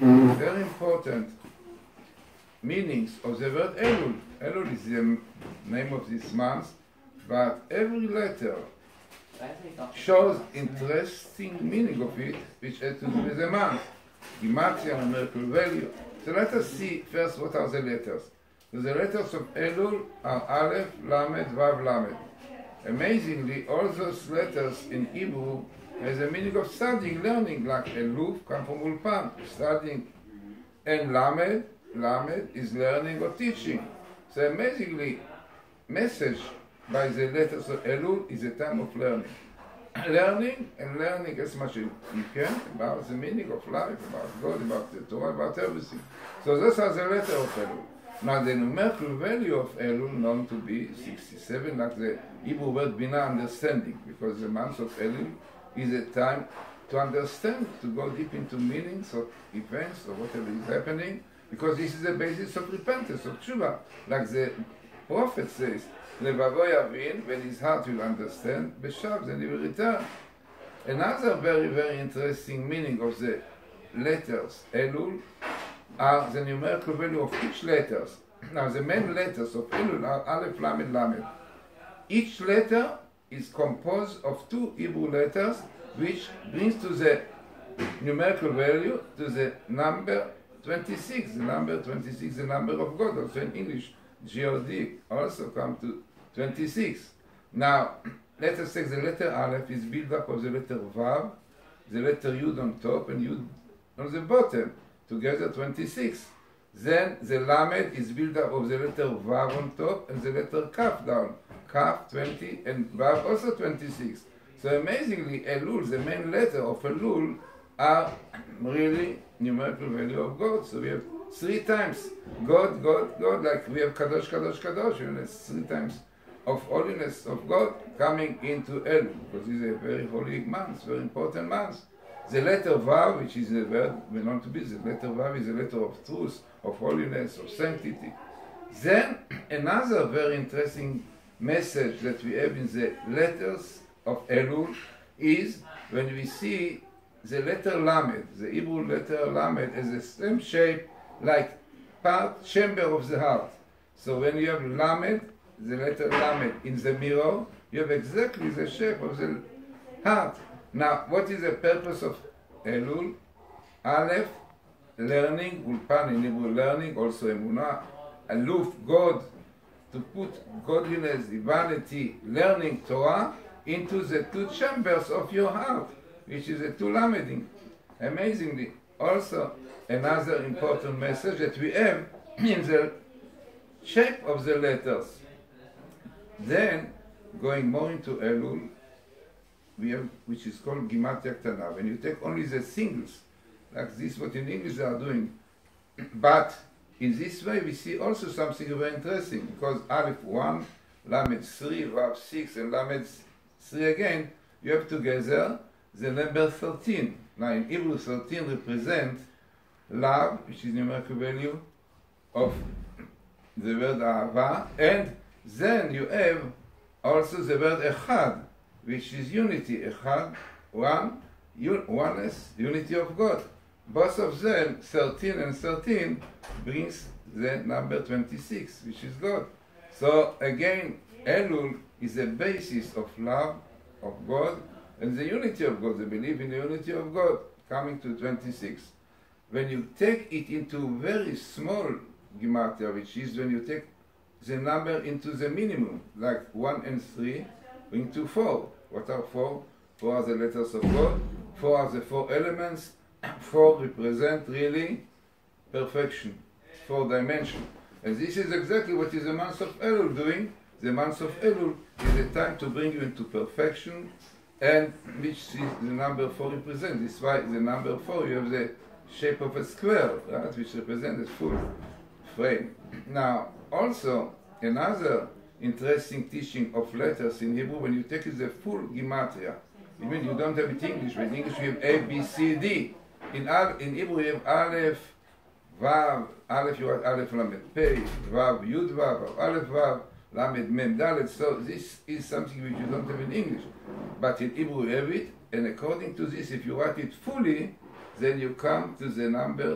very important meanings of the word Elul. Elul is the name of this month, but every letter shows interesting meaning of it, which has to do with the month, gematria, numerical value. So let us see first what are the letters. So the letters of Elul are Aleph, Lamed, Vav, Lamed. Amazingly, all those letters in Hebrew has a meaning of studying, learning, like Eluf come from Ulpan, studying, and Lamed is learning or teaching. So amazingly, message by the letters of Elul is a time of learning. Learning as much as you can about the meaning of life, about God, about the Torah, about everything. So those are the letters of Elul. Now the numerical value of Elul known to be 67, like the Hebrew word Bina, understanding, because the month of Elul is a time to understand, to go deep into meanings of events or whatever is happening, because this is the basis of repentance, of tshuva, like the prophet says, Levavo yavin, when his heart will understand, Beshav, then he will return. Another very, very interesting meaning of the letters Elul are the numerical value of each letters. Now the main letters of Elul are Aleph, Lamed, Lamed. Each letter is composed of two Hebrew letters, which brings to the numerical value to the number 26. The number 26, the number of God, also in English, G-O-D, also come to 26. Now, let us take the letter Aleph is built up of the letter Vav, the letter Yud on top and Yud on the bottom, together 26. Then the Lamed is built up of the letter Vav on top and the letter Kaf down. Kaf 20 and Vav also 26. So amazingly, Elul, the main letter of Elul, are really numerical value of God. So we have 3 times God, God, God, like we have Kadosh, Kadosh, Kadosh, and it's 3 times of holiness of God coming into Elul, because it's a very holy month, very important month. The letter Vav, which is the word known to be, the letter Vav is a letter of truth, of holiness, of sanctity. Then another very interesting message that we have in the letters of Elul is when we see the letter Lamed, the Hebrew letter Lamed has the same shape like part chamber of the heart. So when you have Lamed, the letter Lamed in the mirror, you have exactly the shape of the heart. Now, what is the purpose of Elul? Aleph, learning, Ulpan in Hebrew, learning, also Emunah, Aluf, God, to put godliness, divinity, learning Torah into the 2 chambers of your heart, which is the 2 Lamedim. Amazingly, also another important message that we have in the shape of the letters. Then, going more into Elul, we have, which is called Gematria Ktana. When you take only the singles, like this, what in English they are doing, but in this way we see also something very interesting, because Aleph 1, Lamed 3, Vav 6, and Lamed 3 again, you have together the number 13. Now in Hebrew, 13 represents love, which is numerical value of the word Ahava, and then you have also the word Echad, which is unity. Echad, one, oneness, unity of God. Both of them, 13 and 13, brings the number 26, which is God. So again, Elul is the basis of love of God and the unity of God, the belief in the unity of God, coming to 26. When you take it into very small gematria, which is when you take the number into the minimum, like 1 and 3, bring to 4. What are 4? 4 are the letters of God, 4 are the 4 elements, 4 represent really perfection, 4 dimension. And this is exactly what is the month of Elul doing. The month of Elul is a time to bring you into perfection, and which is the number 4 represents. This is why the number 4, you have the shape of a square, right, which represents a full frame. Now, also, another interesting teaching of letters in Hebrew, when you take it the full gematria, it means you don't have it in English, but in English you have A, B, C, D. In Hebrew you have Aleph, Vav, Aleph you have Aleph, Lamed, Pei, Vav, Yud, Vav, Aleph, Vav, Lamed, Mem, Dalet. So this is something which you don't have in English. But in Hebrew you have it, and according to this, if you write it fully, then you come to the number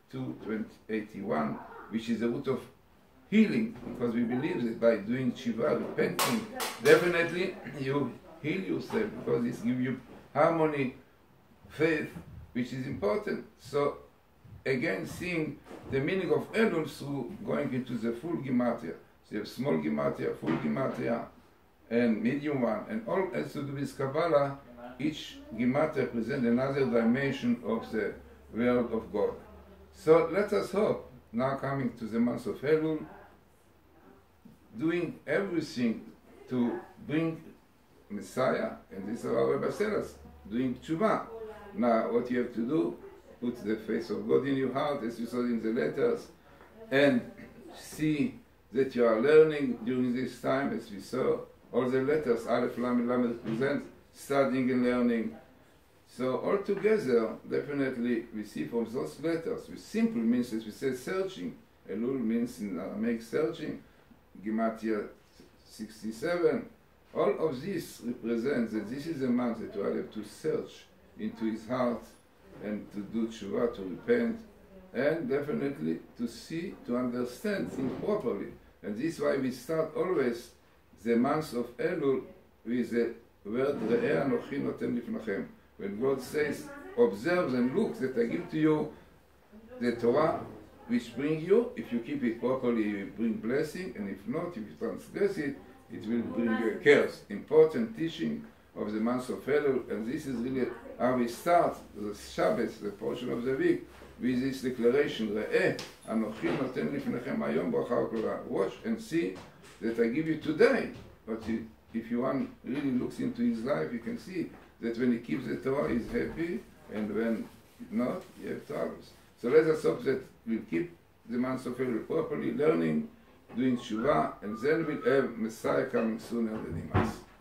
2281, which is the root of healing, because we believe that by doing tshuva, repenting, definitely you heal yourself, because this gives you harmony, faith, which is important. So again, seeing the meaning of Elul through going into the full Gematria. So you have small Gematria, full Gematria, and medium one, and all has to do with Kabbalah. Each Gematria represents another dimension of the world of God. So let us hope, now coming to the month of Elul, doing everything to bring Messiah, and this is our Rebbe tells us, doing tshuva. Now what you have to do, put the face of God in your heart, as you saw in the letters, and see that you are learning during this time, as we saw, all the letters, Aleph, Lamed, Lamed represent studying and learning. So altogether, definitely we see from those letters, which simple means, as we said, searching. Elul means in Aramaic searching, Gematria 67. All of this represents that this is a month that you have to search into his heart and to do tshuva, to repent, and definitely to see, to understand things properly. And this is why we start always the month of Elul with the word Re'eh Anochi Noten Lifnachem. When God says, observe and look that I give to you the Torah which bring you, if you keep it properly, it will bring blessing, and if not, if you transgress it, it will bring you a curse. Important teaching of the month of Elul, and this is really how we start the Shabbos, the portion of the week, with this declaration, Re'eh Anochi Noten Lifnachem Hayom Bracha U'Klola. Watch and see that I give you today. But if you one really looks into his life, you can see that when he keeps the Torah, he's happy, and when not, he has troubles. So let us hope that we'll keep the month of Elul properly, learning, doing tshuva, and then we'll have Messiah coming sooner than he must.